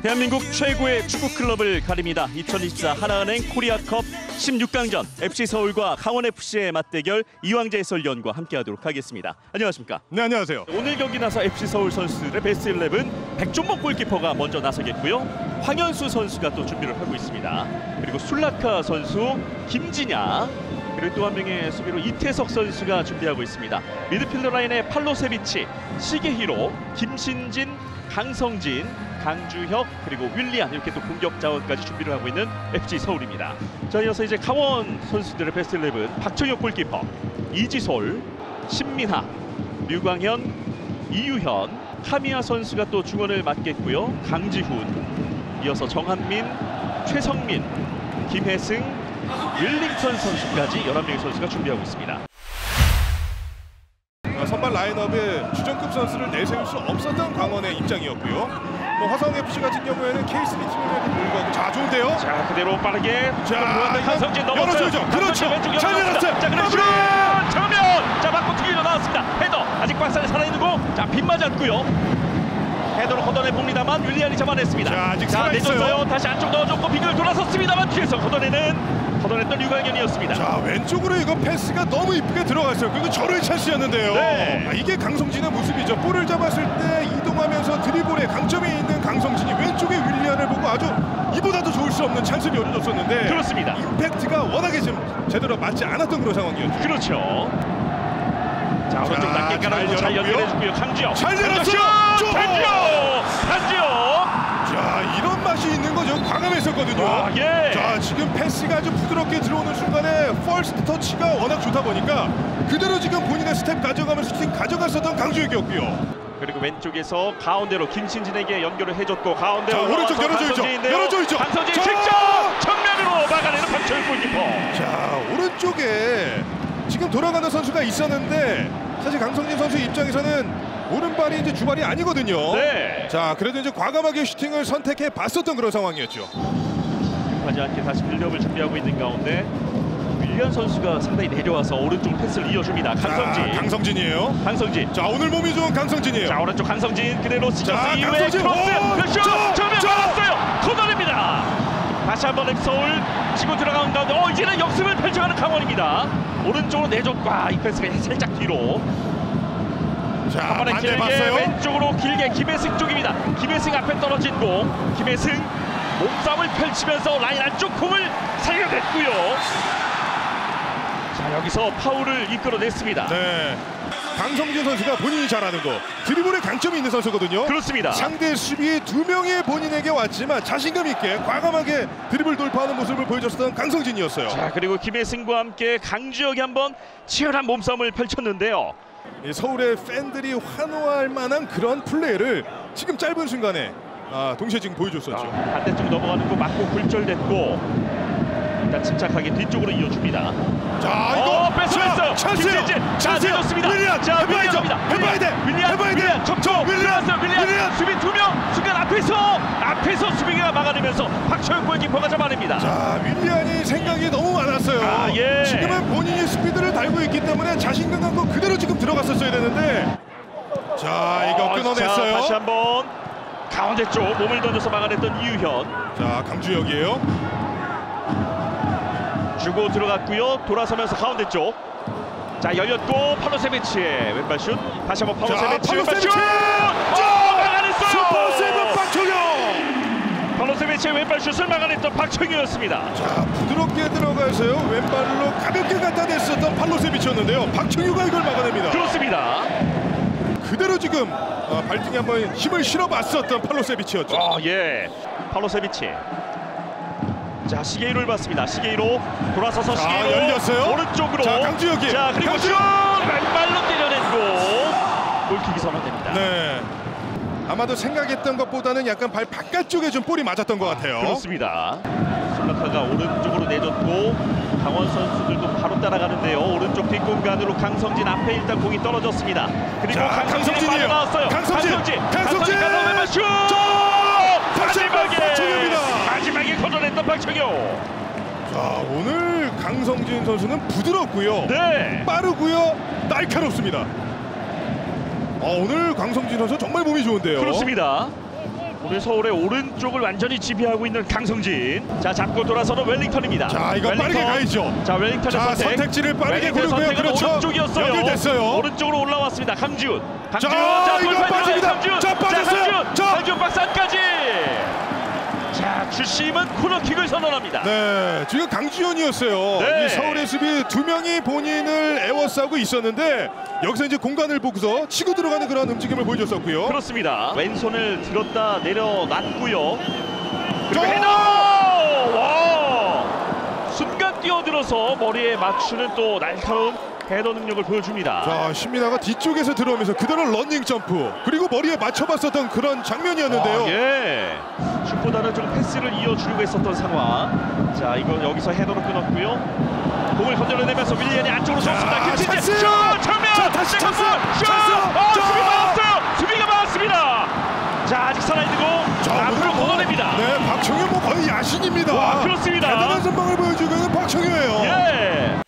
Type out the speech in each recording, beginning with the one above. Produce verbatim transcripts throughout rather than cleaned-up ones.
대한민국 최고의 축구 클럽을 가립니다. 이천이십사 하나은행 코리아컵 십육 강전 에프씨 서울과 강원에프씨의 맞대결 이황재 해설위원과 함께하도록 하겠습니다. 안녕하십니까? 네, 안녕하세요. 오늘 경기 나서 에프씨 서울 선수들의 베스트 십일 백종목 골키퍼가 먼저 나서겠고요. 황현수 선수가 또 준비를 하고 있습니다. 그리고 술라카 선수, 김진야, 그리고 또 한 명의 수비로 이태석 선수가 준비하고 있습니다. 미드필더 라인의 팔로세비치, 시게히로, 김신진, 강성진, 강주혁, 그리고 윌리안, 이렇게 또 공격 자원까지 준비를 하고 있는 에프씨 서울입니다. 자, 이어서 이제 강원 선수들의 베스트 십일 박정혁 골키퍼, 이지솔, 신민하, 류광현, 이유현, 카미야 선수가 또 중원을 맡겠고요. 강지훈, 이어서 정한민, 최성민, 김혜승, 윌링턴 선수까지 열한 명의 선수가 준비하고 있습니다. 선발 라인업에 주전급 선수를 내세울 수 없었던 강원의 입장이었고요. 뭐 화성에프씨 같은 경우에는 케이스 리트맨에도 불구하고 자, 좋은데요. 자, 그대로 빠르게 자, 강성진 넘었어요. 열어줘야죠. 그렇죠. 잘 열었어요. 자, 그리고 슛! 정면! 자, 맞고 튀기려 나왔습니다. 헤더 아직 박스안에 살아있는 거. 자, 빗 맞았고요. 헤더로 걷어내 봅니다만 윌리안이 잡아냈습니다. 자, 아직 자, 살아있어요. 내줬어요. 다시 안쪽 넣어줬고 빙글 돌아섰습니다만 뒤에서 걷어내는 걷어냈던 류광현이었습니다. 자, 왼쪽으로 이거 패스가 너무 이쁘게 들어갔어요. 그리고 저를 찬스였는데요. 네. 아, 이게 강성진의 모습이죠. 볼을 잡았을 때 이동하면서 드리블에 강점이 있는 강성진이 왼쪽에 윌리안을 보고 아주 이보다도 좋을 수 없는 찬스를 열어줬었는데 그렇습니다. 임팩트가 워낙에 좀 제대로 맞지 않았던 그런 상황이었죠. 그렇죠. 자, 오른쪽 자, 낮게 깔아주고 잘 연결해주고요. 강지혁. 잘 열었어요. 강지혁! 강지혁! 자, 이런 맛이 있는 거죠. 과감했었거든요. 아, 예. 자, 지금 패스가 아주 부드럽게 들어오는 순간에 퍼스트 터치가 워낙 좋다 보니까 그대로 지금 본인의 스텝 가져가면서 슈팅 가져갔었던 강주혁이었고요. 그리고 왼쪽에서 가운데로 김신진에게 연결을 해줬고 가운데로 자, 오른쪽 열어줘야죠. 열어줘야죠. 강성진 자! 직접 정면으로 막아내는 박철 골키퍼. 자, 오른쪽에 지금 돌아가는 선수가 있었는데 사실 강성진 선수 입장에서는 오른발이 이제 주발이 아니거든요. 네. 자, 그래도 이제 과감하게 슈팅을 선택해 봤었던 그런 상황이었죠. 급하지 않게 다시 빌드업을 준비하고 있는 가운데 윌리안 선수가 상당히 내려와서 오른쪽 패스를 이어줍니다. 강성진. 자, 강성진이에요. 강성진. 자, 오늘 몸이 좋은 강성진이에요. 자, 오른쪽 강성진 그대로 자, 스쳐서 이후에 강성진. 크로스. 오! 슛! 자, 정면 자! 막았어요. 걷어냅니다. 다시 한번 엑서울 치고 들어가는 가운데 어, 이제는 역습을 펼쳐가는 강원입니다. 오른쪽으로 내줬고 이 패스가 살짝 뒤로. 자, 반대 봤어요. 왼쪽으로 길게 김혜승 쪽입니다. 김혜승 앞에 떨어진 공. 김혜승 몸싸움을 펼치면서 라인 안쪽 공을 살려냈고요. 자, 여기서 파울을 이끌어냈습니다. 네. 강성진 선수가 본인이 잘하는 거 드리블에 강점이 있는 선수거든요. 그렇습니다. 상대 수비 두 명이 본인에게 왔지만 자신감 있게 과감하게 드리블 돌파하는 모습을 보여줬던 강성진이었어요. 자, 그리고 김혜승과 함께 강주혁이 한번 치열한 몸싸움을 펼쳤는데요. 이 서울의 팬들이 환호할 만한 그런 플레이를 지금 짧은 순간에 아, 동시에 지금 보여줬었죠. 아, 반대쪽 넘어가는 거 맞고 굴절됐고 일단 침착하게 뒤쪽으로 이어줍니다. 자, 이거 어, 뺏어냈어요. 찬스요. 자, 내줬습니다. 윌리안, 자, 해봐야죠. 윌리안입니다. 해봐야 돼. 윌리안, 해봐야 돼. 윌리안, 접촉. 윌리안, 윌리안, 윌리안, 윌리안. 수비 두 명. 순간 앞에서 앞에서 수비가 막아내면서 박철 골키퍼가 잡아냅니다. 자, 윌리안이 생각이 너무 많았어요. 아, 예. 지금은 본인이 스피드를 달고 있기 때문에 자신감 갖고 그대로 지금 들어갔었어야 되는데 자, 이거 어, 끊어냈어요. 자, 다시 한번 가운데 쪽 몸을 던져서 막아냈던 이유현. 자, 강주혁이에요. 주고 들어갔고요. 돌아서면서 가운데 쪽. 자, 열렸고 팔로세비치의 왼발 슛. 다시 한번 팔로세비치 왼발 슛. 어, 막아냈어요. 슈퍼 세븐 박철영. 팔로세비치의 왼발 슛을 막아냈던 박철규였습니다. 자, 부드럽게 들어가서요. 왼발로 가볍게 갖다 냈었던 팔로세비치였는데요. 박철규가 이걸 막아냅니다. 그렇습니다. 그대로 지금 어, 발등에 한번 힘을 실어봤었던 팔로세비치였죠. 어, 예. 팔로세비치. 자, 시게이로를 봤습니다. 시게이로 돌아서서 자, 시게이로 열렸어요. 오른쪽으로. 자, 강주혁이. 자, 그리고 슛! 강주혁. 왼발로 때려냈고 골킥이 선언됩니다. 네. 아마도 생각했던 것보다는 약간 발 바깥쪽에 좀 볼이 맞았던 것 같아요. 그렇습니다. 솔라카가 오른쪽으로 내줬고 강원 선수들도 바로 따라가는데요. 오른쪽 뒷공간으로 강성진 앞에 일단 공이 떨어졌습니다. 그리고 자, 강성진이 강성진이에요. 빠져나왔어요. 강성진. 강성진. 강성진. 가서 왼발 슛! 마지막에 박철규입니다. 마지막에 걷어냈던 박철규. 자, 오늘 강성진 선수는 부드럽고요. 네. 빠르고요. 날카롭습니다. 어, 오늘 강성진 선수 정말 몸이 좋은데요. 그렇습니다. 오늘 서울의 오른쪽을 완전히 지배하고 있는 강성진. 자, 잡고 돌아서는 웰링턴입니다. 자, 이거 웰링턴. 빠르게 가야죠. 자, 웰링턴의 자, 선택. 선택지를 빠르게 웰링턴의 고르고요. 선택은 그렇죠. 오른쪽이었어요. 연결됐어요. 오른쪽으로 올라왔습니다. 강지훈. 강지훈. 자, 자, 이거 돌파 빠집니다. 강지훈. 자, 빠졌어요. 강지훈. 자. 강지훈 박스 안까지. 자, 주심은 코너킥을 선언합니다. 네, 지금 강지현이었어요. 네. 이 서울의 수비 두 명이 본인을 에워싸고 있었는데 여기서 이제 공간을 보고서 치고 들어가는 그런 움직임을 보여줬었고요. 그렇습니다. 왼손을 들었다 내려놨고요. 그리고 자! 헤더! 와! 순간 뛰어들어서 머리에 맞추는 또 날카로운 헤더 능력을 보여줍니다. 자, 신민아가 뒤쪽에서 들어오면서 그대로 러닝 점프 그리고 머리에 맞춰봤었던 그런 장면이었는데요. 아, 예. 슛보다는 좀 패스를 이어주려고 했었던 상황. 자, 이거 여기서 헤더로 끊었고요. 공을 건드려내면서 윌리안이 안쪽으로 쏘습니다. 김진재 찬스! 슛! 정면! 자, 다시 찬스! 슛! 찬스! 아, 자! 수비 막았어요! 수비가 막았습니다. 자, 아직 살아있는 공 자, 앞으로 뭐, 걷어냅니다. 네, 박청효 뭐 거의 야신입니다. 와, 그렇습니다. 대단한 선방을 보여주고 있는 박청효예요. 예.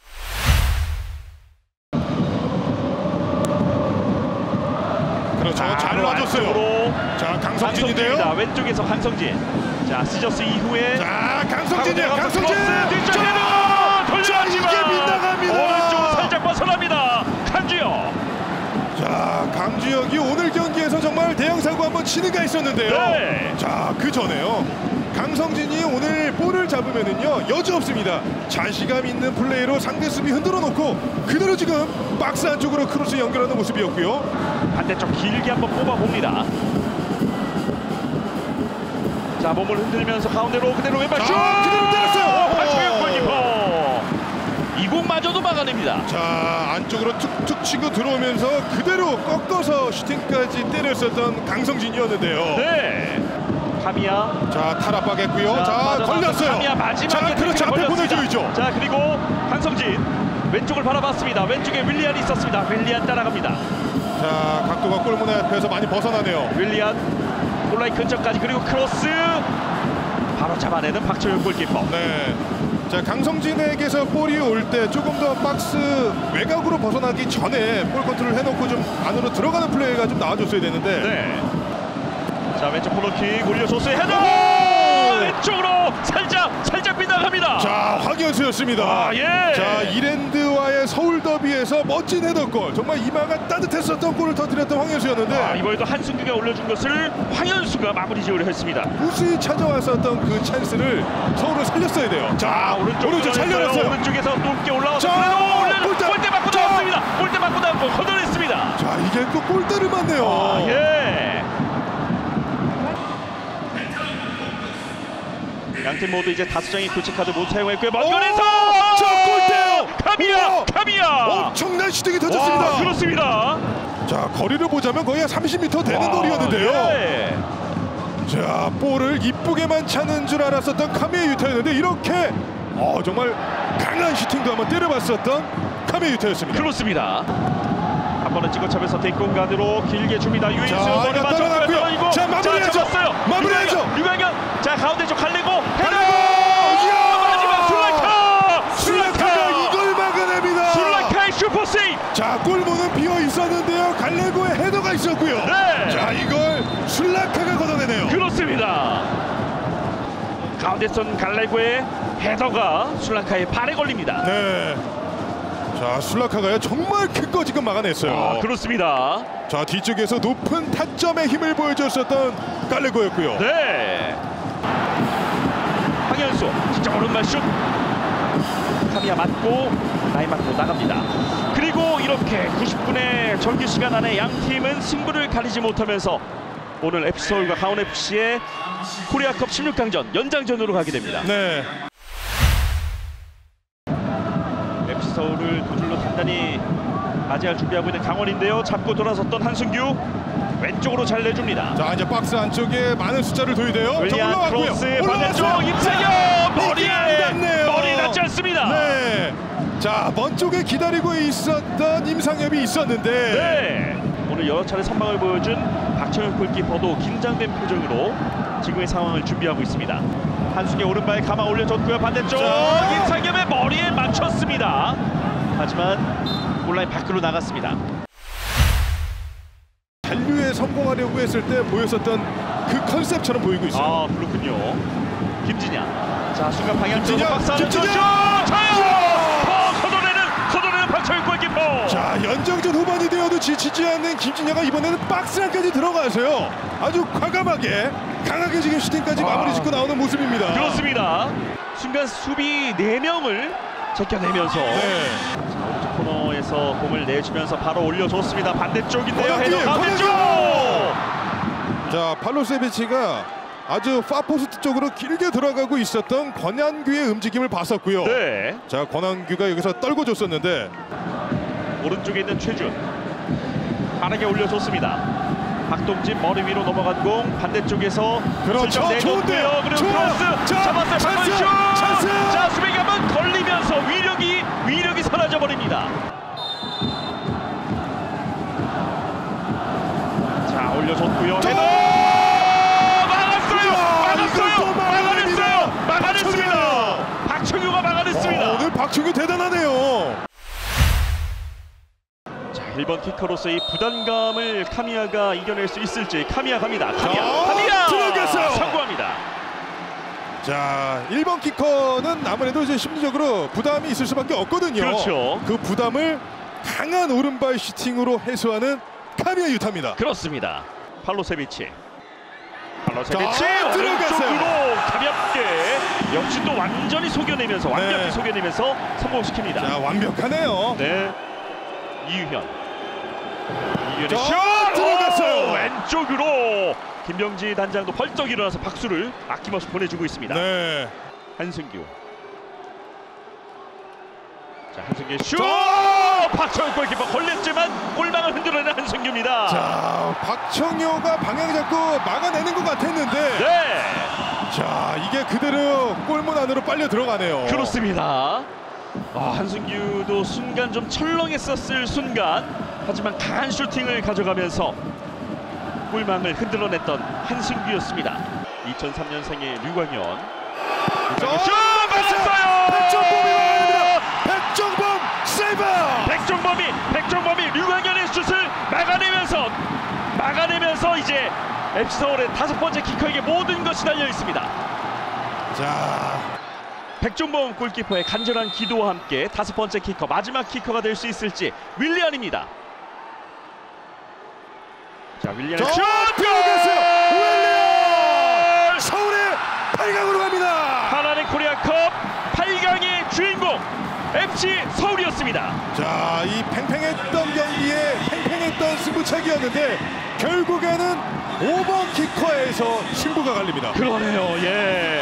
그렇죠. 잘 바로 놔줬어요. 안쪽으로 자, 강성진인데요. 강성진입니다. 왼쪽에서 강성진. 자, 시저스 이후에 자, 강성진이에요. 가운데 가서 강성진. 크로스, 뒷쪽 헤더! 자, 돌려지만 이게 빗나갑니다. 오른쪽으로 살짝 벗어납니다. 강주영. 자, 강주혁이 오늘 경기에서 정말 대형 사고 한번 치는가 했었는데요. 네. 자, 그 전에요. 강성진이 오늘 볼을 잡으면은요 여지 없습니다. 자신감 있는 플레이로 상대 수비 흔들어 놓고 그대로 지금 박스 안쪽으로 크로스 연결하는 모습이었고요. 반대쪽 길게 한번 뽑아 봅니다. 자, 몸을 흔들면서 가운데로 그대로 왼발 슛! 자, 그대로 때렸어요. 박청현 골키퍼. 이 공마저도 막아냅니다. 자, 안쪽으로 툭툭 치고 들어오면서 그대로 꺾어서 슈팅까지 때렸었던 강성진이었는데요. 네. 카미야. 자, 탈압박했고요. 자, 맞아, 걸렸어요. 카미야 마지막에 자, 그렇죠. 앞에 걸렸습니다. 보내줘야죠. 자, 그리고 강성진 왼쪽을 바라봤습니다. 왼쪽에 윌리안이 있었습니다. 윌리안 따라갑니다. 자, 각도가 골문의 앞에서 많이 벗어나네요. 윌리안 골라인 근처까지 그리고 크로스 바로 잡아내는 박철현 골키퍼. 네. 자, 강성진에게서 볼이 올 때 조금 더 박스 외곽으로 벗어나기 전에 볼 컨트롤 해놓고 좀 안으로 들어가는 플레이가 좀 나와줬어야 되는데. 네. 자, 왼쪽 코너킥 올려줬어요. 헤더! 오! 왼쪽으로 살짝 살짝 빗나갑니다. 자, 황현수였습니다. 아, 예. 자, 이랜드와의 서울 더비에서 멋진 헤더골. 정말 이마가 따뜻했었던 골을 터뜨렸던 황현수였는데. 아, 이번에도 한승규가 올려준 것을 황현수가 마무리 지으려 했습니다. 무수히 찾아왔었던 그 찬스를 서울을 살렸어야 돼요. 자, 아, 오른쪽 오른쪽 잘 열었어요. 오른쪽에서 높게 올라와서 자, 올려 골대! 골대 맞고 자! 나왔습니다. 골대 맞고 나왔고 걷어냈습니다. 자, 이게 또 골대를 맞네요. 아, 예. 양팀 모두 이제 다섯 장의 교체 카드 못 사용했고요. 먼 거리에서 자, 골대요. 카미야, 우와! 카미야. 엄청난 슈팅이 터졌습니다. 와, 그렇습니다. 자, 거리를 보자면 거의 한 삼십 미터 되는 와, 거리였는데요. 예. 자, 볼을 이쁘게만 차는 줄 알았었던 카미의 유타였는데 이렇게 어, 정말 강한 슈팅도 한번 때려봤었던 카미의 유타였습니다. 그렇습니다. 한 번은 찍어차면서 뒷공간으로 길게 줍니다. 유인수 자, 머리 이거 맞췄고요. 떨어났고요. 떨어지고. 자, 마무리해야죠. 잡았어요. 마무리해야죠. 유강현, 유강현. 자, 가운데 쪽 갈리고 헤더. 이야! 마지막 술라카. 술라카가 이걸 막아냅니다. 술라카의 슈퍼 세이브. 자, 골문은 비어 있었는데요. 갈레고의 헤더가 있었고요. 네. 자, 이걸 술라카가 걷어내네요. 그렇습니다. 가운데선 갈레고의 헤더가 술라카의 발에 걸립니다. 네. 자, 술라카가요 정말 큰 거 지금 막아냈어요. 아, 그렇습니다. 자, 뒤쪽에서 높은 타점의 힘을 보여줬었던 갈레고였고요. 네. 황현수 진짜 오른발 슛. 카미야 맞고 라인 맞고 나갑니다. 그리고 이렇게 구십 분의 정규 시간 안에 양 팀은 승부를 가리지 못하면서 오늘 에프씨서울과 강원에프씨의 코리아컵 십육 강전 연장전으로 가게 됩니다. 네. 에프씨서울을 두 줄로 단단히 맞이할 준비하고 있는 강원인데요. 잡고 돌아섰던 한승규 왼쪽으로 잘 내줍니다. 자, 이제 박스 안쪽에 많은 숫자를 둬야 돼요. 자, 윌리안 올라왔고요. 크로스 올라왔어요. 반대쪽 임상현 네. 머리에 안 닿네요. 머리 닿지 않습니다. 네. 자, 먼 쪽에 기다리고 있었던 임상엽이 있었는데. 네. 오늘 여러 차례 선방을 보여준 박철현 골키퍼도 긴장된 표정으로 지금의 상황을 준비하고 있습니다. 한승의 오른발 감아 올려줬고요. 반대쪽 자. 임상엽의 머리에 맞췄습니다. 하지만 골라인 밖으로 나갔습니다. 잔류에 성공하려고 했을 때 보였었던 그 컨셉처럼 보이고 있어요. 아 그렇군요. 김진야. 자 순간 방향 김진야, 쪽으로 박사는 김진야! 선수. 차요. 어, 걷어내는 걷어내는 박철욱 골키퍼. 자, 연장전 후반이 되어도 지치지 않는 김진야가 이번에는 박스 안까지 들어가서요. 아주 과감하게 강하게 지금 슈팅까지 아. 마무리 짓고 나오는 모습입니다. 그렇습니다. 순간 수비 네 명을 제껴내면서 네. 자, 오른쪽 코너에서 공을 내주면서 바로 올려줬습니다. 반대쪽인데요. 권한규, 헤더 가운데쪽. 자, 팔로세비치가 아주 파포스트 쪽으로 길게 들어가고 있었던 권한규의 움직임을 봤었고요. 네. 자, 권한규가 여기서 떨궈줬었는데 오른쪽에 있는 최준 빠르게 올려줬습니다. 박동진 머리 위로 넘어간 공 반대쪽에서 그렇죠. 슬쩍 내줬고요. 좋은데요. 그리고 좋아요. 크로스 자, 잡았어요. 찬스, 박원슛. 찬스. 자 수비가 한번 걸리면서 위력이 위력이 사라져 버립니다. 자 올려줬고요. 헤더 막았어요. 막았어요. 막아냈어요. 막아냈습니다. 박청규가 막아냈습니다. 어, 오늘 박충규 대단하네요. 일 번 키커로서의 부담감을 카미야가 이겨낼 수 있을지. 카미야 갑니다. 카미야, 자, 카미야 들어갔어요. 성공합니다. 자, 일 번 키커는 아무래도 이제 심리적으로 부담이 있을 수밖에 없거든요. 그렇죠. 그 부담을 강한 오른발 슈팅으로 해소하는 카미야 유타입니다. 그렇습니다. 팔로세비치. 팔로세비치 자, 들어갔어요. 오른쪽으로 가볍게 역시 또 완전히 속여내면서 완벽히 네. 속여내면서 성공시킵니다. 자, 완벽하네요. 네. 이유현. 이유현의 자, 슛! 들어갔어요. 오, 왼쪽으로 김병지 단장도 벌떡 일어나서 박수를 아낌없이 보내주고 있습니다. 네. 한승규. 자 한승규의 슛! 자! 박철욱 골키퍼 걸렸지만 골망을 흔들어내는 한승규입니다. 자, 박청효가 방향 잡고 막아내는 것 같았는데 네. 자, 이게 그대로 골문 안으로 빨려 들어가네요. 그렇습니다. 아, 한승규도 순간 좀 철렁했었을 순간 하지만 강한 슈팅을 가져가면서 골망을 흔들어냈던 한승규였습니다. 이천삼 년생의 류광현. 자, 슛! 맞았어요! 백종범이 막아냅니다. 백종범 세이브! 백종범이 백종범이 류광현의 슛을 막아내면서 막아내면서 이제 에프씨 서울의 다섯 번째 키커에게 모든 것이 달려 있습니다. 자, 백종범 골키퍼의 간절한 기도와 함께 다섯 번째 키커 마지막 키커가 될 수 있을지 윌리안입니다. 자 윌리안의 자, 슛! 들어갔어요. 윌리안! 서울의 팔 강으로 갑니다. 하나는 코리아컵 팔 강의 주인공 에프씨 서울이었습니다. 자, 이 팽팽했던 경기에 팽팽했던 승부차기였는데 결국에는 오 번 키커에서 승부가 갈립니다. 그러네요. 예.